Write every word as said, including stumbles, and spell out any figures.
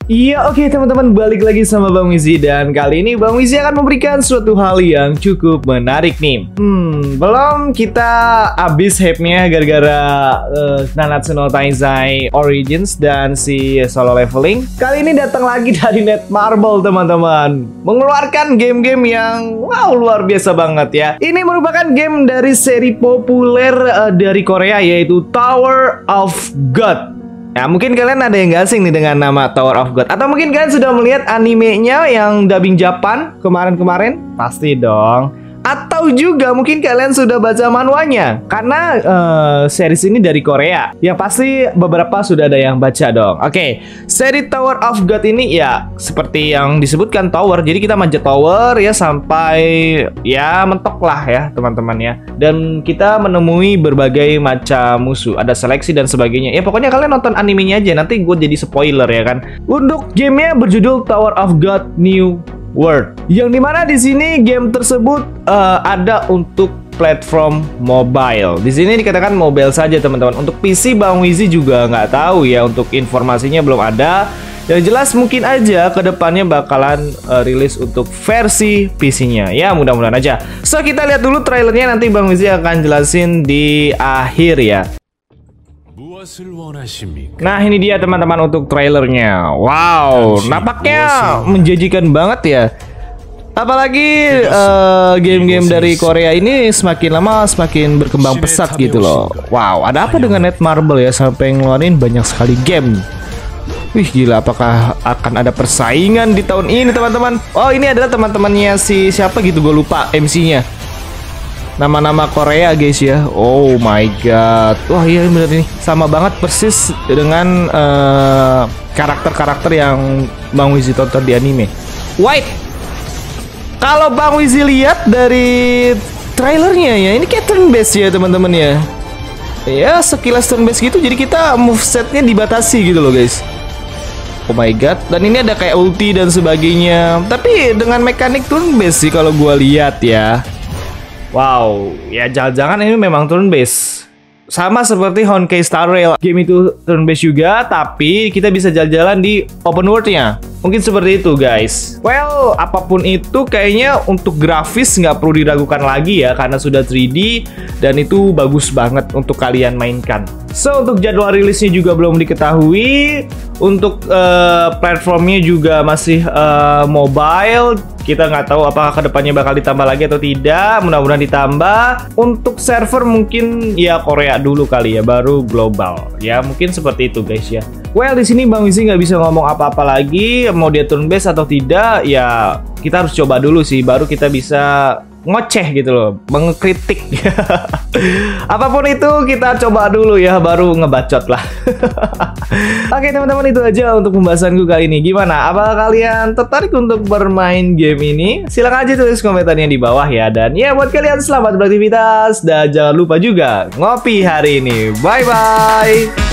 Iya, oke teman-teman, balik lagi sama Bang Wizi. Dan kali ini Bang Wizi akan memberikan suatu hal yang cukup menarik nih. Hmm, belum kita habis hype-nya gara-gara uh, Nanatsu no Taizai Origins dan si solo leveling. Kali ini datang lagi dari Netmarble teman-teman, mengeluarkan game-game yang wow luar biasa banget ya. Ini merupakan game dari seri populer uh, dari Korea, yaitu Tower of God. Ya, mungkin kalian ada yang gak asing nih dengan nama Tower of God. Atau mungkin kalian sudah melihat animenya yang dubbing Japan kemarin-kemarin? Pasti dong. Atau juga mungkin kalian sudah baca manhwanya, karena uh, series ini dari Korea. Yang pasti beberapa sudah ada yang baca dong. Oke, okay. Seri Tower of God ini ya seperti yang disebutkan tower. Jadi kita manjat tower ya sampai ya mentok lah ya teman-teman ya. Dan kita menemui berbagai macam musuh. Ada seleksi dan sebagainya. Ya pokoknya kalian nonton animenya aja. Nanti gue jadi spoiler ya kan. Untuk gamenya berjudul Tower of God New World, yang dimana di sini game tersebut uh, ada untuk platform mobile. Di sini dikatakan mobile saja teman-teman. Untuk P C Bang Wizi juga nggak tahu ya, untuk informasinya belum ada. Yang jelas mungkin aja kedepannya bakalan uh, rilis untuk versi P C-nya. Ya mudah-mudahan aja. So kita lihat dulu trailernya, nanti Bang Wizi akan jelasin di akhir ya. Nah ini dia teman-teman untuk trailernya. Wow, nampaknya menjanjikan banget ya. Apalagi game-game uh, dari Korea ini semakin lama semakin berkembang pesat gitu loh. Wow, ada apa dengan Netmarble ya sampai ngeluarin banyak sekali game. Wih gila, apakah akan ada persaingan di tahun ini teman-teman? Oh ini adalah teman-temannya si siapa gitu, gue lupa M C-nya. Nama-nama Korea guys ya. Oh my god. Wah iya bener nih, sama banget persis dengan karakter-karakter uh, yang Bang Wizi tonton di anime. Wait, kalau Bang Wizi lihat dari trailernya ya, ini kayak turn based ya teman-teman ya. Ya sekilas turn based gitu, jadi kita movesetnya dibatasi gitu loh guys. Oh my god. Dan ini ada kayak ulti dan sebagainya, tapi dengan mekanik turn based sih kalau gua lihat ya. Wow, ya jangan-jangan ini memang turn based. Sama seperti Honkai Star Rail. Game itu turn based juga, tapi kita bisa jalan-jalan di open world-nya. Mungkin seperti itu guys. Well, apapun itu kayaknya untuk grafis nggak perlu diragukan lagi ya, karena sudah tiga D dan itu bagus banget untuk kalian mainkan. So untuk jadwal rilisnya juga belum diketahui. Untuk uh, platformnya juga masih uh, mobile. Kita nggak tahu apakah kedepannya bakal ditambah lagi atau tidak. Mudah-mudahan ditambah. Untuk server mungkin ya Korea dulu kali ya, baru global. Ya mungkin seperti itu guys ya. Well di sini Bang Wizi nggak bisa ngomong apa-apa lagi. Mau dia turn based atau tidak ya kita harus coba dulu sih, baru kita bisa ngoceh gitu loh, mengkritik. Apapun itu kita coba dulu ya, baru ngebacot lah. Oke teman-teman, itu aja untuk pembahasanku kali ini. Gimana? Apakah kalian tertarik untuk bermain game ini? Silahkan aja tulis komentarnya di bawah ya. Dan ya buat kalian selamat beraktivitas, dan jangan lupa juga ngopi hari ini. Bye bye.